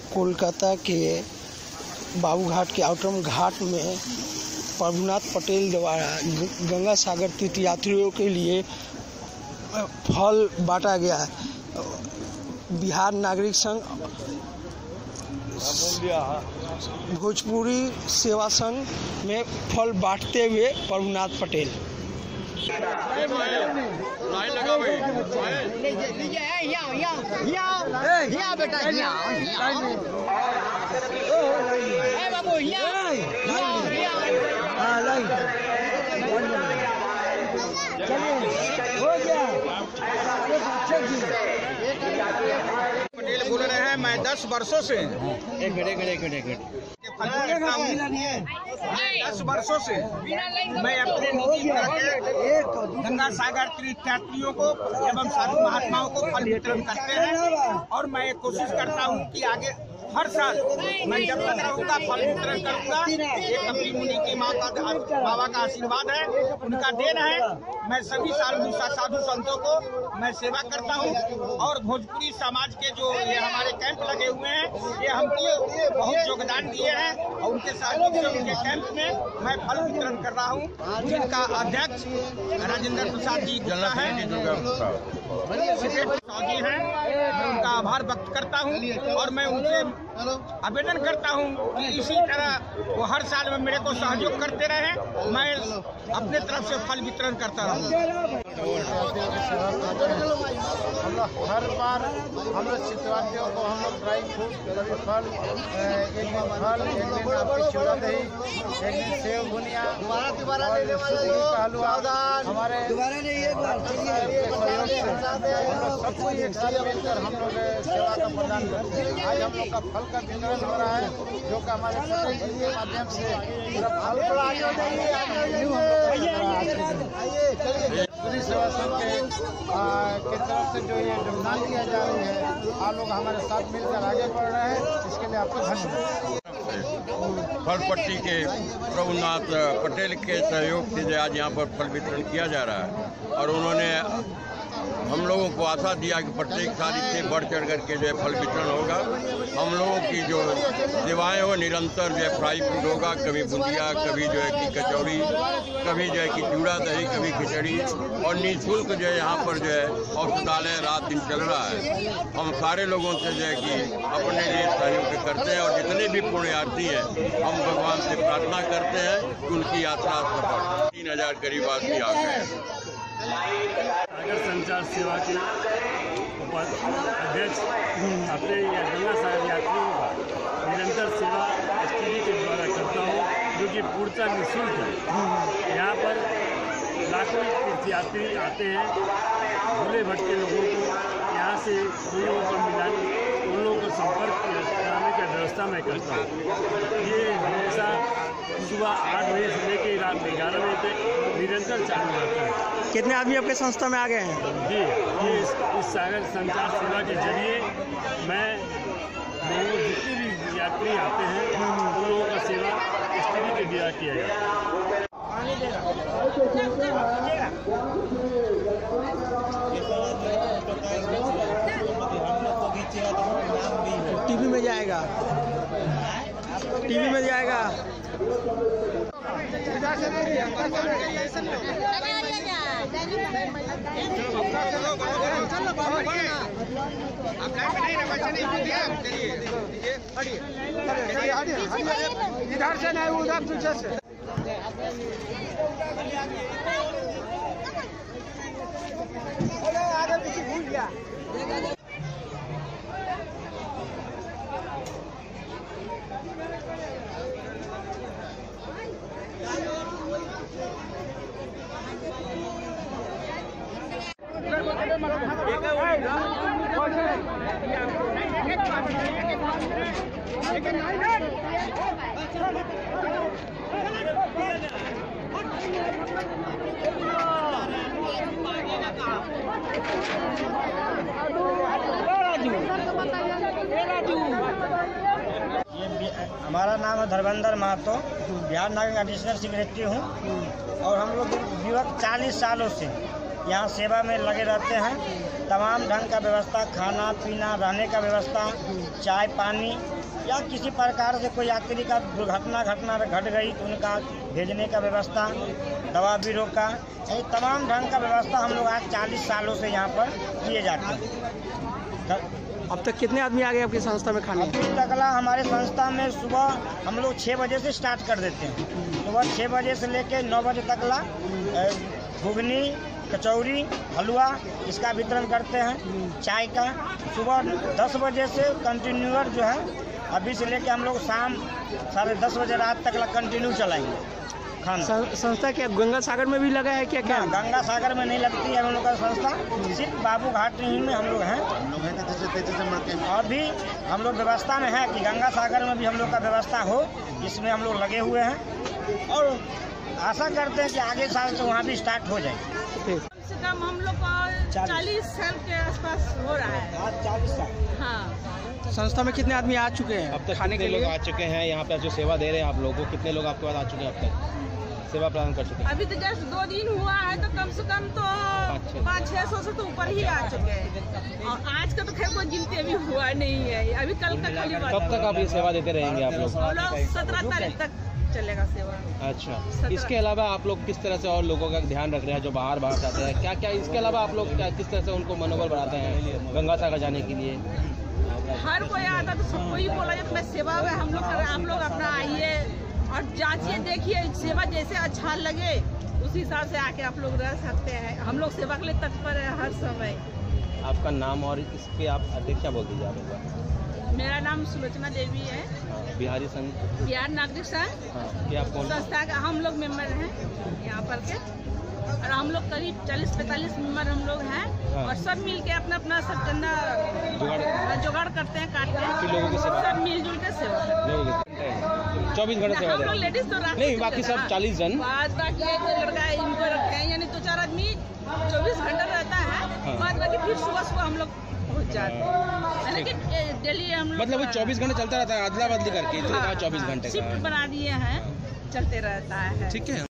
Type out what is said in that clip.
कोलकाता के बाबूघाट के आउटरम घाट में प्रभुनाथ पटेल द्वारा गंगा सागर तीर्थयात्रियों के लिए फल बांटा गया है। बिहार नागरिक संघ, भोजपुरी सेवा संघ में फल बांटते हुए प्रभुनाथ पटेल। पटेल बोल रहे हैं, मैं 10 वर्षों से 10 वर्षों से मैं अपने निजी गंगा सागर तीर्थयात्रियों को एवं साधु महात्माओं को फल वितरण करते हैं और मैं कोशिश करता हूं कि आगे हर साल मैं जब तक रहूँगा फल वितरण करूँगा। ये कपिल मुनि की माता बाबा का आशीर्वाद है, उनका देन है। मैं सभी साधु संतों को मैं सेवा करता हूँ और भोजपुरी समाज के जो ये हमारे कैंप लगे हुए हैं, ये हमको बहुत योगदान दिए हैं और उनके सहयोग से उनके कैंप में मैं फल वितरण कर रहा हूँ। जिनका अध्यक्ष राजेंद्र प्रसाद जी गुप्ता है, सेक्रेटरी हैं, मैं उनका आभार व्यक्त करता हूँ और मैं उनसे आवेदन करता हूं कि इसी तरह वो हर साल में मेरे को सहयोग करते रहे, मैं अपने तरफ से फल वितरण करता रहूं। हम लोग हर बार हम लोग चित्रवादियों को हम लोग ड्राई फ्रूट, कभी फल, एक दिन फल, एक दिन आपकी चूड़ा दही, एक दिन सेव बुनिया हमारे सबको एक साथ मिलकर हम लोग सेवा का प्रदान करते हैं। आज हम लोग का फल का वितरण हो रहा है, जो कि हमारे पटेल जी के माध्यम से पूरा फल पूरी सेवा संघ के तरफ से जो ये योगदान दिया जा रही है, आप लोग हमारे साथ मिलकर आगे बढ़ रहे हैं, इसके लिए आपको धन्यवाद। फलपट्टी के प्रभुनाथ पटेल के सहयोग से आज यहाँ पर फल वितरण किया जा रहा है और उन्होंने हम लोगों को आशा दिया कि प्रत्येक साल इससे बढ़ चढ़ करके जो है फल वितरण होगा। हम लोगों की जो सेवाएं हो निरंतर जो है फ्राई फूड होगा, कभी बुंदिया, कभी जो है कि कचौड़ी, कभी जो है कि चूड़ा दही, कभी खिचड़ी और निःशुल्क जो है यहाँ पर जो है औषधालय रात दिन चल रहा है। हम सारे लोगों से जो है कि अपने लिए सहयोग करते हैं और जितने भी पुण्यार्थी हैं हम भगवान से प्रार्थना करते हैं कि उनकी यात्रा सफल। 3000 करीब आदमी आ गए। सागर संचार सेवा के अध्यक्ष अपने गंगा सागर यात्रियों का निरंतर सेवा STD के द्वारा करता हूँ, जो कि पूर्णतः निःशुल्क है। यहाँ पर लाखों तीर्थयात्री आते हैं, भूले भटके लोगों को यहाँ से उन लोगों को मिलाने, उन लोगों को संपर्क कराने की व्यवस्था मैं करता हूँ। ये हमेशा सुबह 8 बजे से लेकर रात 11 बजे तक निरंतर चालू रहता है। कितने आदमी आपके संस्था में आ गए हैं? जी, ये इस सागर संचार सेवा के जरिए मैं लोगों जितने भी यात्री आते हैं उन लोगों का सेवा STD के द्वारा किया जाता है। टीवी में जाएगा, टीवी में जाएगा। इधर से नहीं, उधर पीछे से। आगे पीछे भूल गया। हमारा नाम है धर्मेंद्र महतो, बिहार नागरिक एडिशनल सेक्रेटरी हूँ और हम लोग विगत 40 सालों से यहाँ सेवा में लगे रहते हैं तमाम ढंग का व्यवस्था, खाना पीना, रहने का व्यवस्था, चाय पानी, या किसी प्रकार से कोई यात्री का दुर्घटना घट गई तो उनका भेजने का व्यवस्था, दवा बीरो का, ये तमाम ढंग का व्यवस्था हम लोग आज 40 सालों से यहाँ पर किए जाते हैं। अब तक कितने आदमी आ गए आपकी संस्था में खाने? अभी तकला हमारे संस्था में सुबह हम लोग 6 बजे से स्टार्ट कर देते हैं। सुबह 6 बजे से लेकर 9 बजे तकला घुगनी, कचौरी, हलवा इसका वितरण करते हैं। चाय का सुबह 10 बजे से कंटिन्यूअर जो है अभी से लेके हम लोग शाम 10:30 बजे रात तक कंटिन्यू चलाएंगे खाना। संस्था क्या गंगा सागर में भी लगा है क्या? क्या गंगा सागर में नहीं लगती है हम लोग का संस्था, सिर्फ बाबू घाट ही में हम लोग हैं। और भी हम लोग व्यवस्था में है कि गंगा सागर में भी हम लोग का व्यवस्था हो, इसमें हम लोग लगे हुए हैं और आशा करते हैं कि आगे साल से वहाँ भी स्टार्ट हो जाए। कम से कम हम लोग का 40 साल के आसपास हो रहा है। आज 40 साल। हाँ। संस्था में कितने आदमी आ चुके हैं अब तक? खाने के लोग लिए आ चुके हैं यहाँ पे जो सेवा दे रहे हैं आप लोगों को? कितने लोग आपके पास आ चुके हैं अब तक सेवा प्रदान कर चुके हैं? अभी तो जस्ट 2 दिन हुआ है तो कम से कम तो 500-600 से तो ऊपर ही आ चुके हैं। और आज का तो खैर कोई गिनती अभी हुआ नहीं है, अभी कल का खाली बात। कब तक आप ये सेवा देते रहेंगे आप लोग? हम लोग 17 तारीख तक चलेगा सेवा। अच्छा, इसके अलावा आप लोग किस तरह से और लोगों का ध्यान रख रहे हैं जो बाहर जाते हैं? क्या क्या इसके अलावा आप लोग किस तरह से उनको मनोबल बढ़ाते हैं गंगा सागर जाने के लिए? हर कोई आता तो सबको ही बोला जाए मैं सेवा में हम लोग कर, आप लोग अपना आइए और जांचिए, देखिए सेवा जैसे अच्छा लगे उसी हिसाब से आके आप लोग रह सकते हैं। हम लोग सेवा के लिए तत्पर है हर समय। आपका नाम और इसके आप अध्यक्षा बोल दीजिए आप। मेरा नाम सुलोचना देवी है। बिहारी संघ, बिहार नागरिक संघ क्या आप कौन संस्था का हम लोग मेंबर हैं यहाँ पर के, और हम लोग करीब 40-45 मेंबर हम लोग हैं। हाँ। और सब मिल के अपना अपना सब चंदा जुगाड़ करते हैं, काटते हैं, लोगों की सेवा, सब मिलजुल के सेवा 24 घंटे सेवा हम दे लोग रहे हैं। लेडीज तो नहीं, बाकी सब 40 जन। बाकी एक लड़का इनको रखे हैं, यानी 2-4 आदमी 24 घंटा रहता है। बाद बाकी फिर सुबह हम लोग पहुँच जाते हैं, लेकिन डेली हम लोग मतलब वो 24 घंटे चलता रहता है, अदला बदली करके 24 घंटे शिफ्ट बना दिए हैं, चलते रहता है। ठीक है।